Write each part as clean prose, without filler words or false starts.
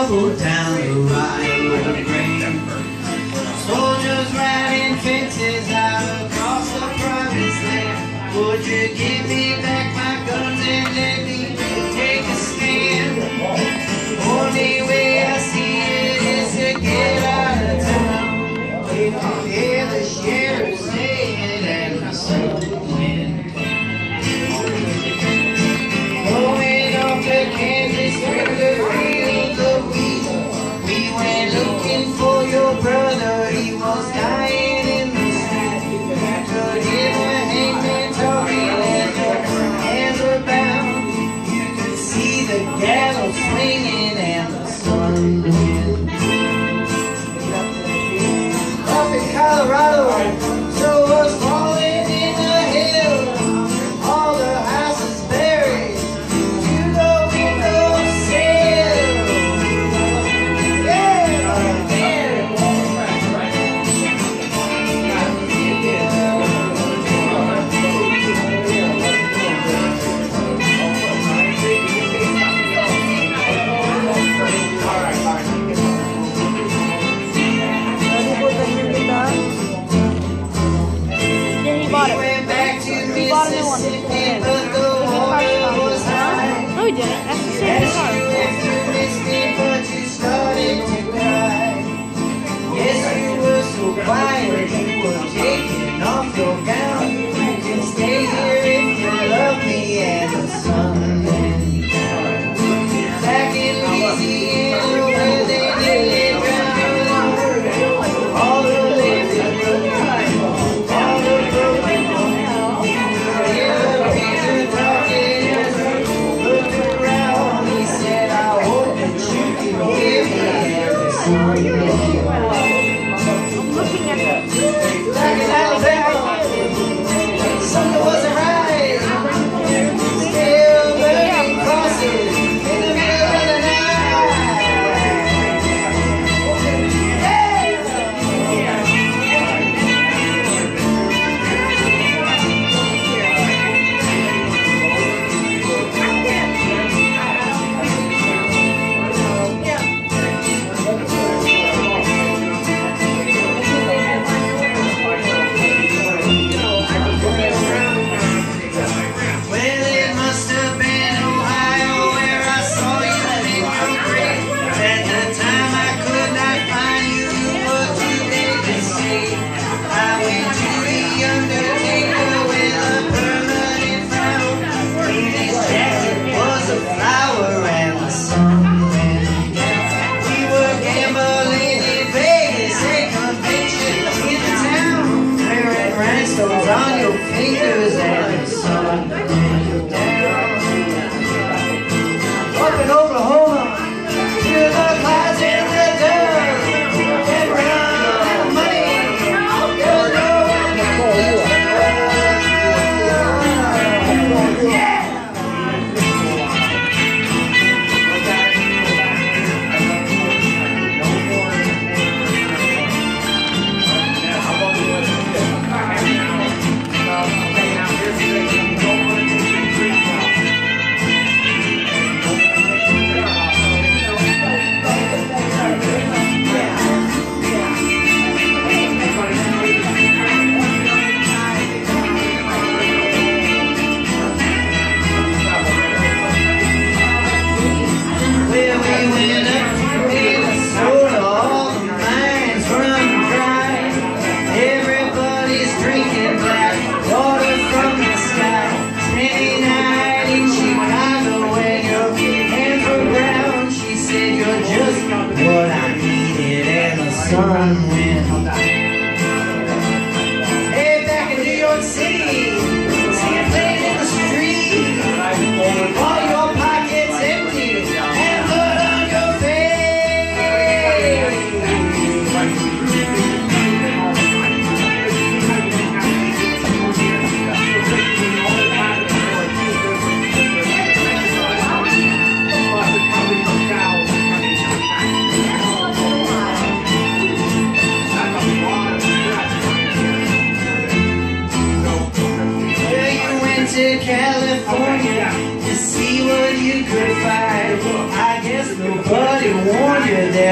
stumbled down the Rio Grande. Soldiers riding fences out across the promised land. Would you give me back my guns and let me take a stand? Only way I see it is to get out of town. You can hear the sheriff saying and the sun wind blowing off the canvas through the fields of wheat. We went looking for your brother, he was dying in the sand. You could hear the hangman talking as the hands were bound. You could see the gallows swinging and the sun wind. Up in Colorado, snow was falling in the hills. All the houses buried to the windowsill. We went back to Mississippi, but the water was high. No, we didn't. That's the same car. Yes, you missed me, but you started to cry. Yes, you were so quiet, you were taking off your gown. You can stay here if you love me and the sun wind. Back in Louisiana where they nearly drowned all the living brothers, all the broken homes. You hear the preacher talking as he looked around. He said, I hope that you can hear me and the sun wind. I'm looking at the Back in Alabama, something wasn't right. Still burning crosses in the middle of the night. Well, it must have been Ohio where I saw you in your grave. At the time I could not find you, you were too big to see. I went to the undertaker with a permanent frown. In his jacket was a flower and the sun went down. We were gambling in Vegas, a convention in the town, wearing rhinestones on your fingers and the sun went down. Up in Oklahoma, to the clouds in the dirt, and round the money, you'll know when the cold. Yeah! Well, we went up to Minnesota, all the mines run dry. Everybody's drinking black water from the sky. Spending night in Chicago when your hands were brown. She said, you're just what I needed and the sun went. Hey, back in New York City, see you playing in the street. All your pockets empty and blood on your face. to California to see what you could find. I guess nobody warned you.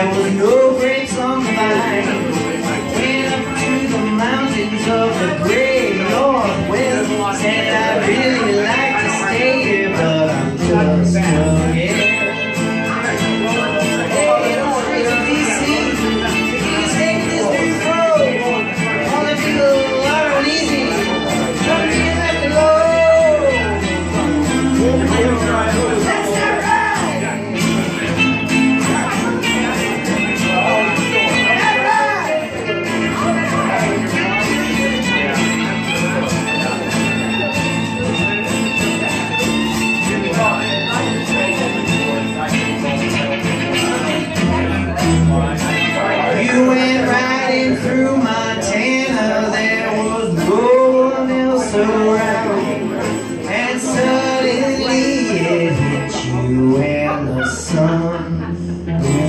There was no brakes on the line. Went up to the mountains of the great Northwest. Said I'd really like to stay here, but I'm just young, yeah. You went riding through Montana, there was no one else around, and suddenly it hit you and the sun